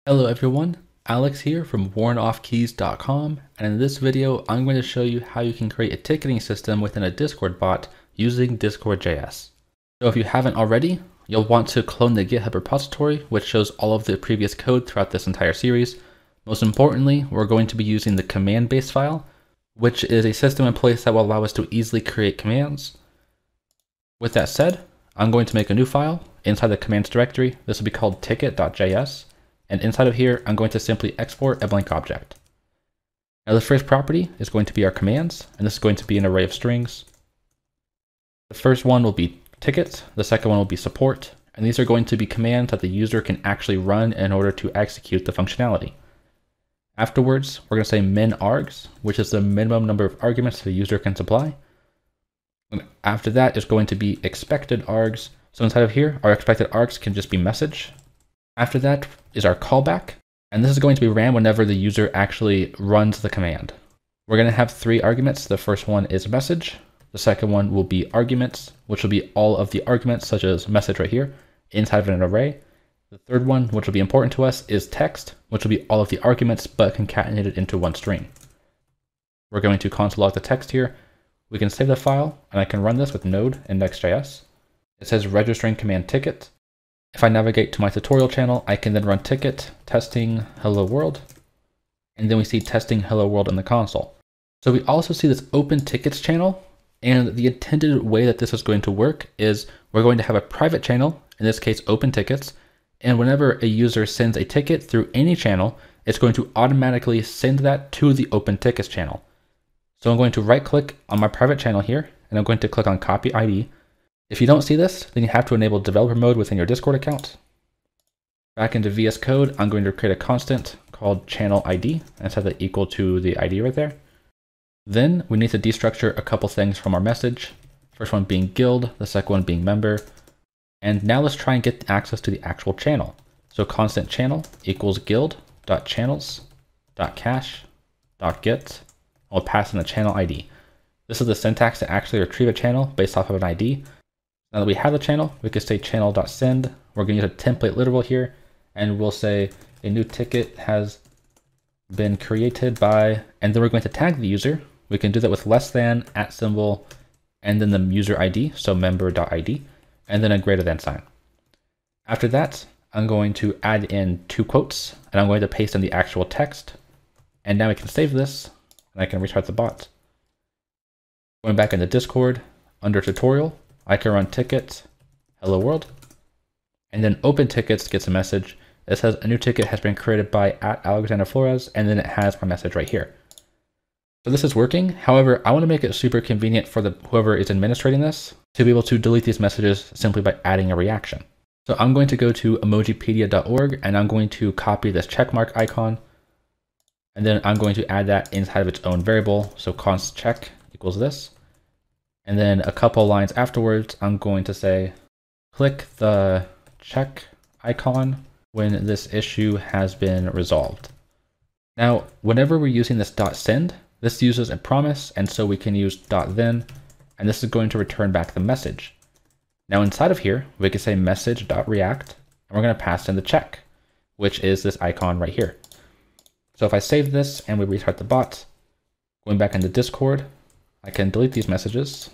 Hello everyone, Alex here from WarrenOffKeys.com, and in this video I'm going to show you how you can create a ticketing system within a Discord bot using Discord.js. So if you haven't already, you'll want to clone the GitHub repository, which shows all of the previous code throughout this entire series. Most importantly, we're going to be using the command-based file, which is a system in place that will allow us to easily create commands. With that said, I'm going to make a new file inside the commands directory. This will be called ticket.js. And inside of here, I'm going to simply export a blank object. Now the first property is going to be our commands, and this is going to be an array of strings. The first one will be tickets, the second one will be support, and these are going to be commands that the user can actually run in order to execute the functionality. Afterwards, we're going to say min args, which is the minimum number of arguments the user can supply. And after that is going to be expected args. So inside of here, our expected args can just be message. After that is our callback, and this is going to be ran whenever the user actually runs the command. We're going to have three arguments. The first one is message. The second one will be arguments, which will be all of the arguments, such as message right here, inside of an array. The third one, which will be important to us, is text, which will be all of the arguments, but concatenated into one string. We're going to console log the text here. We can save the file, and I can run this with node index.js. It says registering command ticket. If I navigate to my tutorial channel, I can then run ticket testing hello world, and then we see testing hello world in the console. So we also see this open tickets channel, and the intended way that this is going to work is we're going to have a private channel, in this case open tickets, and whenever a user sends a ticket through any channel, it's going to automatically send that to the open tickets channel. So I'm going to right click on my private channel here, and I'm going to click on copy ID. If you don't see this, then you have to enable developer mode within your Discord account. Back into VS Code, I'm going to create a constant called channel ID and set that equal to the ID right there. Then we need to destructure a couple things from our message. First one being guild, the second one being member. And now let's try and get access to the actual channel. So constant channel equals guild.channels.cache.get. We'll pass in the channel ID. This is the syntax to actually retrieve a channel based off of an ID. Now that we have the channel, we can say channel.send. We're going to use a template literal here, and we'll say a new ticket has been created by, and then we're going to tag the user. We can do that with less than, @ symbol, and then the user ID, so member.id, and then a greater than sign. After that, I'm going to add in two quotes, and I'm going to paste in the actual text. And now we can save this, and I can restart the bot. Going back into Discord, under tutorial, I can run ticket hello world, and then open tickets gets a message that says a new ticket has been created by @Alexander Flores, and then it has my message right here. So this is working. However, I want to make it super convenient for whoever is administrating this to be able to delete these messages simply by adding a reaction. So I'm going to go to emojipedia.org, and I'm going to copy this checkmark icon, and then I'm going to add that inside of its own variable. So const check equals this. And then a couple lines afterwards, I'm going to say, click the check icon when this issue has been resolved. Now, whenever we're using this .send, this uses a promise, and so we can use .then, and this is going to return back the message. Now inside of here, we can say message.react, and we're going to pass in the check, which is this icon right here. So if I save this and we restart the bot, going back into Discord, I can delete these messages,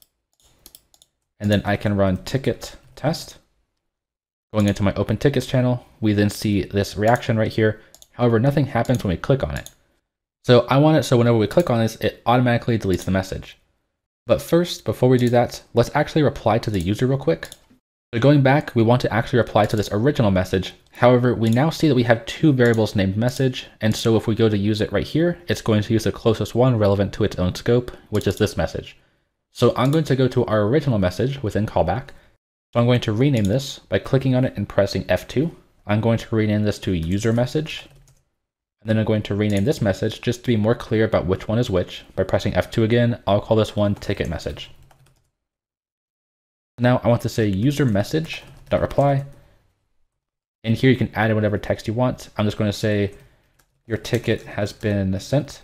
and then I can run ticket test. Going into my open tickets channel, we then see this reaction right here. However, nothing happens when we click on it. So I want it so whenever we click on this, it automatically deletes the message. But first, before we do that, let's actually reply to the user real quick. So going back, we want to actually reply to this original message. However, we now see that we have two variables named message, and so if we go to use it right here, it's going to use the closest one relevant to its own scope, which is this message. So I'm going to go to our original message within callback. So I'm going to rename this by clicking on it and pressing F2. I'm going to rename this to user message, and then I'm going to rename this message just to be more clear about which one is which. By pressing F2 again, I'll call this one ticket message. Now I want to say user message.reply. And here you can add in whatever text you want. I'm just going to say your ticket has been sent.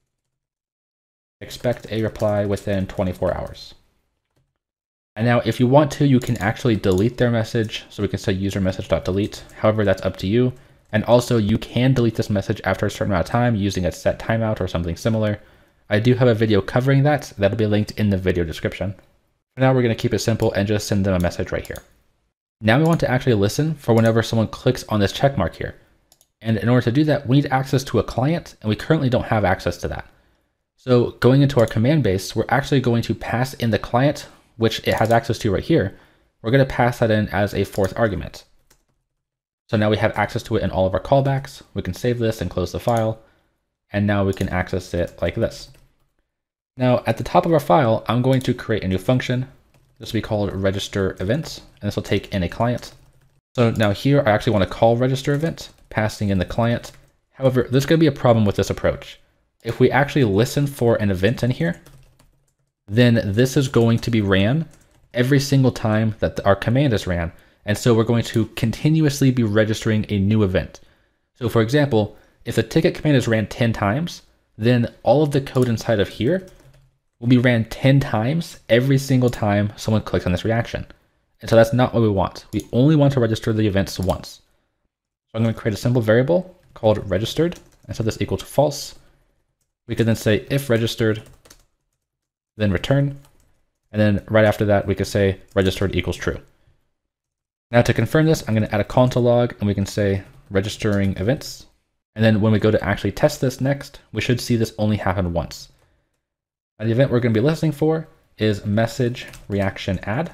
Expect a reply within 24 hours. And now if you want to, you can actually delete their message. So we can say user message.delete. However, that's up to you. And also you can delete this message after a certain amount of time using a set timeout or something similar. I do have a video covering that. That'll be linked in the video description. For now, we're going to keep it simple and just send them a message right here. Now we want to actually listen for whenever someone clicks on this check mark here. And in order to do that, we need access to a client, and we currently don't have access to that. So going into our command base, we're actually going to pass in the client, which it has access to right here. We're going to pass that in as a fourth argument. So now we have access to it in all of our callbacks. We can save this and close the file. And now we can access it like this. Now at the top of our file, I'm going to create a new function. This will be called register events, and this will take in a client. So now here, I actually want to call register event, passing in the client. However, there's going to be a problem with this approach. If we actually listen for an event in here, then this is going to be ran every single time that our command is ran. And so we're going to continuously be registering a new event. So for example, if the ticket command is ran 10 times, then all of the code inside of here will be ran 10 times every single time someone clicks on this reaction. And so that's not what we want. We only want to register the events once. So I'm going to create a simple variable called registered, and set this equal to false. We could then say if registered, then return. And then right after that, we could say registered equals true. Now to confirm this, I'm going to add a console log, and we can say registering events. And then when we go to actually test this next, we should see this only happen once. And the event we're going to be listening for is message reaction add.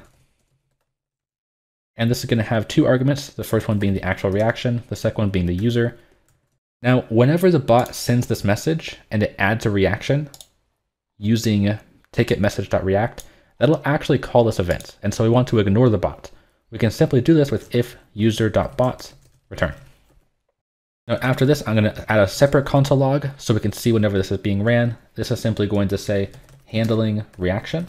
And this is going to have two arguments, the first one being the actual reaction, the second one being the user. Now, whenever the bot sends this message and it adds a reaction using ticketMessage.react, that'll actually call this event. And so we want to ignore the bot. We can simply do this with if user.bot return. Now after this, I'm going to add a separate console log so we can see whenever this is being ran. This is simply going to say handling reaction.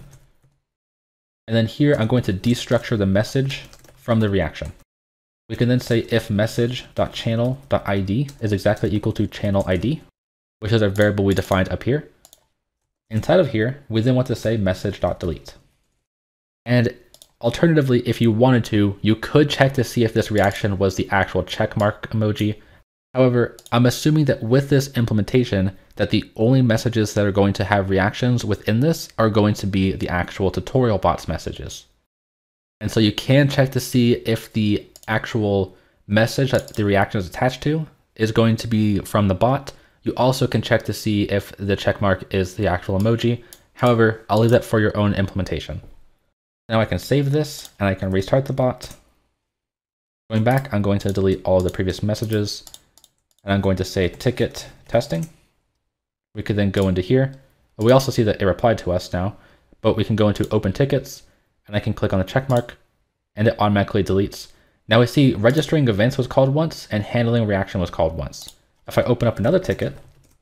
And then here I'm going to destructure the message from the reaction. We can then say if message.channel.id is exactly equal to channel ID, which is a variable we defined up here. Inside of here, we then want to say message.delete. And alternatively, if you wanted to, you could check to see if this reaction was the actual checkmark emoji. However, I'm assuming that with this implementation, that the only messages that are going to have reactions within this are going to be the actual tutorial bots messages. And so you can check to see if the actual message that the reaction is attached to is going to be from the bot. You also can check to see if the checkmark is the actual emoji. However, I'll leave that for your own implementation. Now I can save this and I can restart the bot. Going back, I'm going to delete all of the previous messages and I'm going to say ticket testing. We could then go into here. We also see that it replied to us now, but we can go into open tickets and I can click on the check mark and it automatically deletes. Now we see registering events was called once and handling reaction was called once. If I open up another ticket,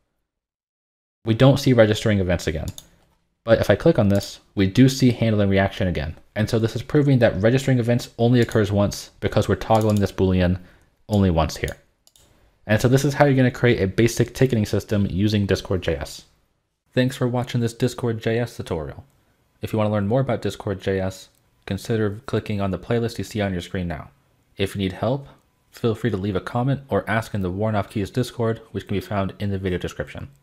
we don't see registering events again. But if I click on this, we do see handling reaction again. And so this is proving that registering events only occurs once because we're toggling this Boolean only once here. And so this is how you're going to create a basic ticketing system using Discord.js. Thanks for watching this Discord.js tutorial. If you want to learn more about Discord.js, consider clicking on the playlist you see on your screen now. If you need help, feel free to leave a comment or ask in the Worn Off Keys Discord, which can be found in the video description.